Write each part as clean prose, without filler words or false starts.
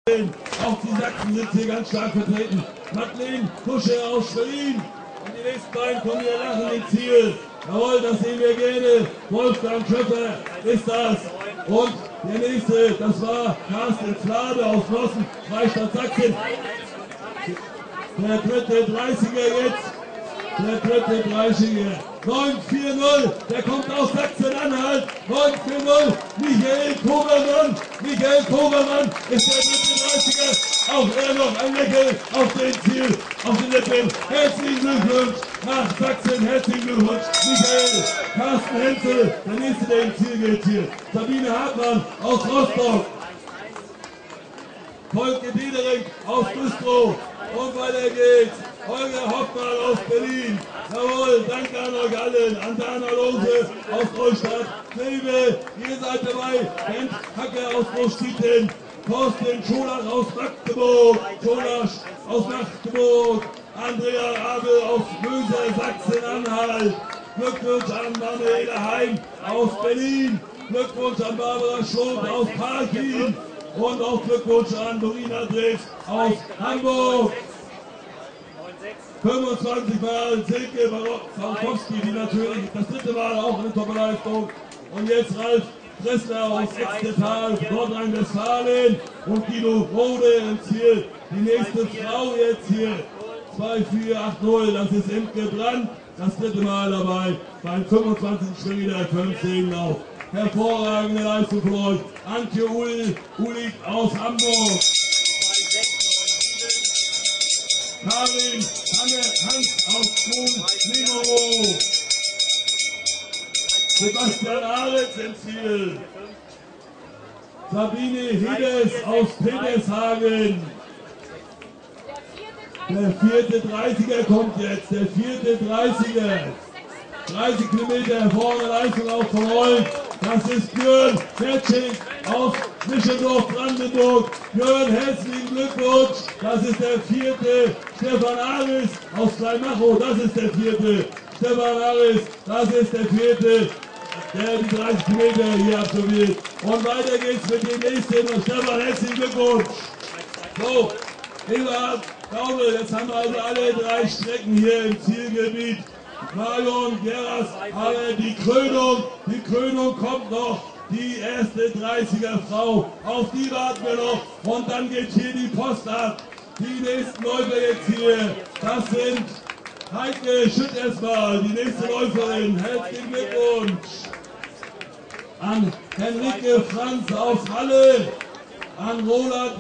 Auch die Sachsen sind hier ganz stark vertreten. Madeleine Kusche aus Berlin. Und die nächsten beiden kommen hier lachen ins Ziel. Jawohl, das sehen wir gerne. Wolfgang Schöpfer ist das. Und der nächste, das war Carsten Flade aus Flossen, Freistaat Sachsen. Der dritte 30er jetzt. Der dritte 30er. 9-4-0. Der kommt aus Sachsen-Anhalt. 9-4-0. Michael Kobermann. Michael Kobermann ist der dritte 30er. Auch er noch ein Lächeln auf den Ziel, auf den Lippen. Herzlichen Glückwunsch nach Sachsen. Herzlichen Glückwunsch. Michael. Carsten Henzel, der nächste, der ins Ziel geht hier. Sabine Hartmann aus Rostock. Volker Diederik aus Güstrow. Und weiter geht's. Holger Hoffmann aus Berlin. Jawohl, danke an euch allen. An Dana Lose aus Neustadt. Silbe, ihr seid dabei. Bent Hacke aus Großstieten. Thorsten Scholach aus Magdeburg. Scholach aus Magdeburg. Andrea Abel aus Möse, Sachsen-Anhalt. Glückwunsch an Manuela Heim aus Berlin. Glückwunsch an Barbara Schulz aus Parkin. Und auch Glückwunsch an Dorina Dreves aus Hamburg. 25 Mal Silke Barkowski, die natürlich das dritte Mal auch eine Top-Leistung. Und jetzt Ralf Dressler aus Extertal, Nordrhein-Westfalen. Und Guido Rode im Ziel. Die nächste Frau jetzt hier. 2-4-8-0, das ist Imke Brandt. Das dritte Mal dabei beim 25. Springrieder 15 Lauf. Hervorragende Leistung von euch. Antje Ulig aus Hamburg. Karin Hans aus Kron-Nimero. Sebastian Aretz im Ziel. Sabine Hedes aus Petershagen. Der vierte 30er kommt jetzt. Der vierte 30er. 30 Kilometer vorne Leistung auch von euch. Das ist Björn Petschig aus Mischendorf, Brandenburg. Björn, herzlichen Glückwunsch. Das ist der vierte. Stefan Aris aus Kleinmachow, das ist der vierte. Stefan Aris, das ist der vierte, der die 30 Kilometer hier absolviert. Und weiter geht's mit dem nächsten. Stefan, herzlichen Glückwunsch. So, Eberhard Gaube, jetzt haben wir also alle drei Strecken hier im Zielgebiet. Marion Geras, aber die Krönung kommt noch. Die erste 30er Frau, auf die warten wir noch. Und dann geht hier die Post ab. Die nächsten Läufer jetzt hier, das sind Heike Schütt erstmal, die nächste Läuferin. Herzlichen Glückwunsch an Henrike Franz aus Halle, an Ronald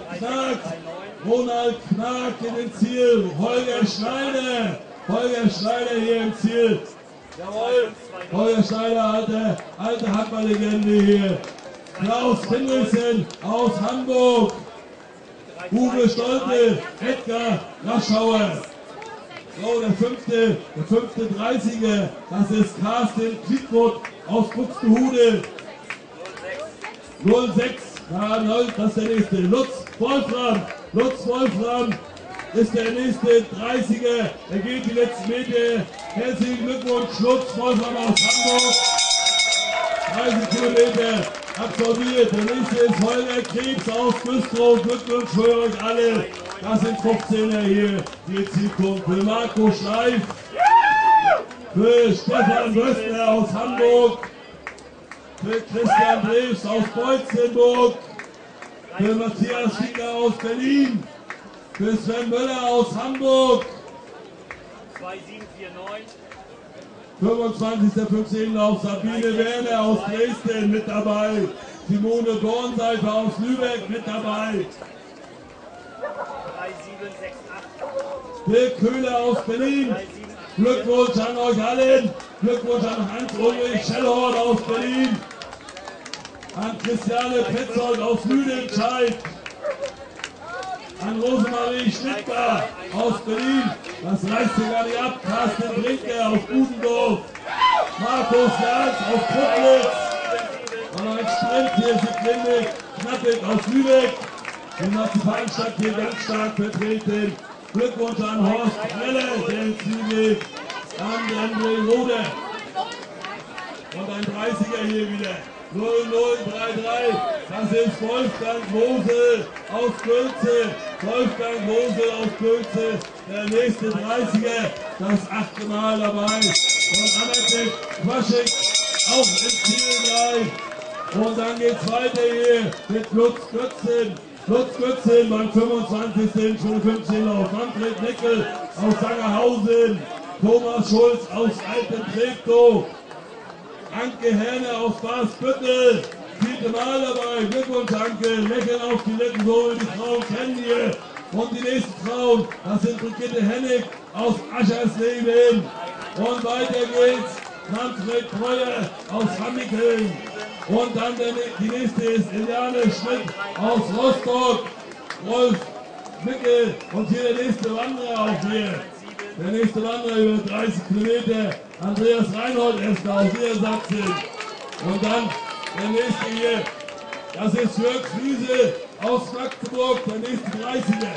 Knag in den Ziel, Holger Schneider hier im Ziel. Jawohl, Holger Schneider, alte Handballlegende hier. Klaus Hinrichsen aus Hamburg. Uwe Stolte, Edgar Raschauer. So, der fünfte 30er, das ist Carsten Quickwood aus Buxtehude. 06, ja, das ist der nächste. Lutz Wolfram ist der nächste 30er. Er geht die letzten Meter. Herzlichen Glückwunsch, Lutz Wolfram aus Hamburg. 30 Kilometer absolviert. Der nächste ist Holger Krebs aus Güstrow. Glückwunsch für euch alle. Das sind 15er hier, die jetzt hier kommen. Für Marco Schleif, für Stefan Wössner aus Hamburg, für Christian Dreves aus Beutzenburg, für Matthias Schieger aus Berlin, für Sven Möller aus Hamburg. 25. 15. Lauf Sabine Werner aus Dresden mit dabei. Simone Dornseifer aus Lübeck mit dabei. 3768. Dirk Köhler aus Berlin. Glückwunsch an euch allen. Glückwunsch an Hans-Ulrich Schellhorn aus Berlin. An Christiane Petzold aus Lüdenscheid. An Rosemarie Schnittger aus Berlin. Das reißt sich gar nicht ab. Carsten Brinker aus Budendorf. Markus Jans aus Putlitz. Und ein Sprint hier ist Knappig aus Lübeck. Die Marzipanstadt hier ganz stark vertreten. Glückwunsch an Horst Krelle, der ins Ziel geht. An André Rode. Und ein 30er hier wieder. 0033. Das ist Wolfgang Mosel aus Gülze. Wolfgang Mosel aus Gülze, der nächste 30er, das 8. Mal dabei. Und Annette Quaschik auch im Ziel gleich. Und dann geht's weiter hier mit Lutz Götzen. Lutz Götzen beim 25. Schule 15 Lauf. Manfred Nickel aus Sangerhausen. Thomas Schulz aus Altentreptow. Anke Herne aus Basbüttel. 4. Mal dabei. Glückwunsch, Anke. Lächeln auf die Lippen, so wie die Frauen kennen hier. Und die nächsten Frauen, das sind Brigitte Hennig aus Aschersleben. Und weiter geht's. Manfred Breuer aus Hammikeln. Und dann die nächste ist Eliane Schmidt aus Rostock. Rolf Mickel. Und hier der nächste Wanderer auch hier. Der nächste Wanderer über 30 Kilometer. Andreas Reinhold ist aus Niedersachsen. Und dann der nächste hier, das ist Jörg Friese aus Magdeburg, der nächste 30er.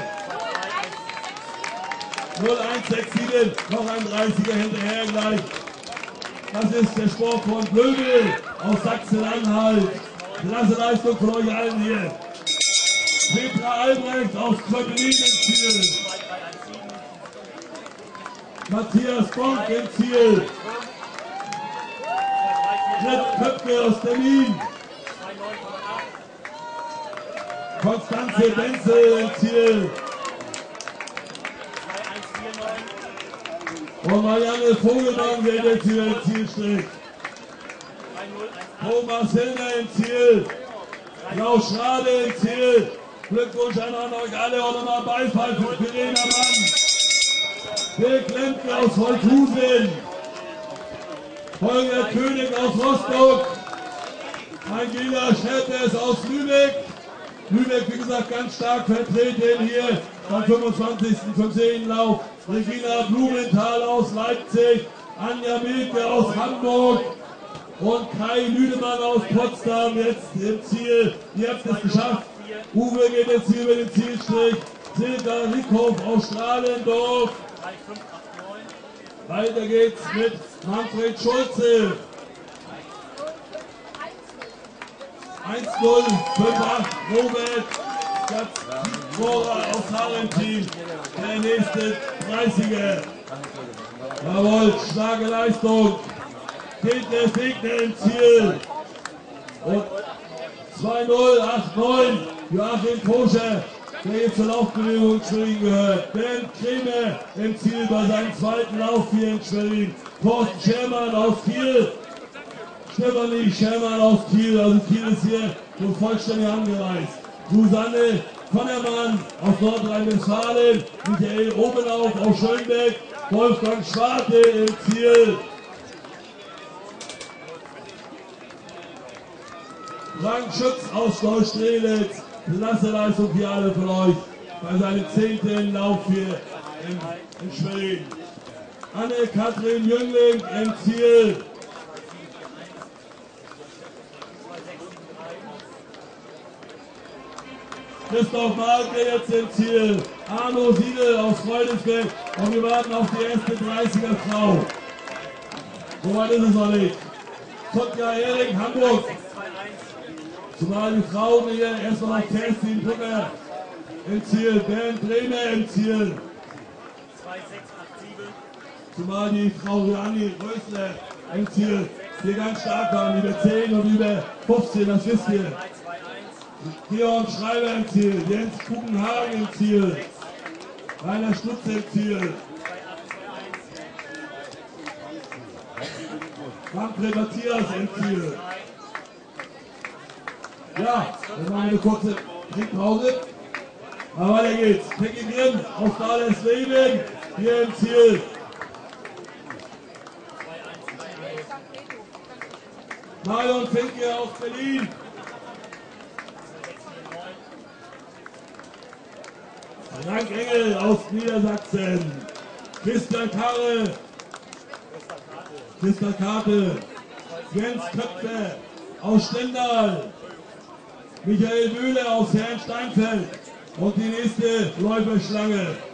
0167, noch ein 30er hinterher gleich. Das ist der Sport von Blöbel aus Sachsen-Anhalt. Klasse Leistung von euch allen hier. Petra Albrecht aus Köpenick im Ziel. Matthias Bonk im Ziel. Fred Köpke aus Berlin. Konstanze Benzel im Ziel. Und Marianne Vogelmann geht jetzt über den Zielstrich. Thomas Hillner im Ziel. Klaus Schrade im Ziel. Glückwunsch an euch alle und nochmal Beifall für Verena Mann. Dirk Lemke aus Holthusen. Holger König aus Rostock. Angela Schetters aus Lübeck. Lübeck, wie gesagt, ganz stark vertreten hier beim 25. 15. Lauf. Regina Blumenthal aus Leipzig. Anja Milke aus Hamburg. Und Kai Lüdemann aus Potsdam jetzt im Ziel. Ihr habt es geschafft. Uwe geht jetzt hier über den Zielstrich. Silka Rickhoff aus Strahlendorf. Weiter geht's mit Manfred Schulze. 1-0, 5-8, Robert Gatzmora aus Harentin, der nächste 30er. Jawohl, starke Leistung. Peter Segner im Ziel. Und 2-0, 8-9, Joachim Koscher, der jetzt zur Laufbewegung in Schwerin gehört. Bernd Kremer im Ziel bei seinem zweiten Lauf hier in Schwerin. Thorsten Schermann aus Kiel. Stefanie Schermann aus Kiel, also Kiel ist hier so vollständig angereist. Susanne Konnermann aus Nordrhein-Westfalen, Michael Oberlauf aus Schönbeck, Wolfgang Schwarte im Ziel. Frank Schütz aus Neustrelitz, klasse Leistung für alle von euch bei seinem 10. Lauf hier in Schwerin. Anne-Kathrin Jüngling im Ziel. Christoph Malke jetzt im Ziel. Arno Siedel aus Freundesberg. Und wir warten auf die erste 30er Frau. So weit ist es noch nicht. Totja Ehring, Hamburg. Zumal die Frauen hier erstmal noch Kerstin Brücker im Ziel. Bernd Bremer im Ziel. Zumal die Frau Riani Rösler im Ziel hier ganz stark waren. Über 10 und über 15, das wisst ihr. Georg Schreiber im Ziel, Jens Kuchenhagen im Ziel, Rainer Stutz im Ziel, Manfred Matthias im Ziel. Ja, dann machen wir eine kurze Trinkpause. Aber weiter geht's. Peggy Grimm aus Dahlem hier im Ziel. Marion Finke aus Berlin. Frank Engel aus Niedersachsen, Christian Karre, Christian Karte, Jens Köpfe aus Stendal, Michael Mühle aus Herrnsteinfeld und die nächste Läuferschlange.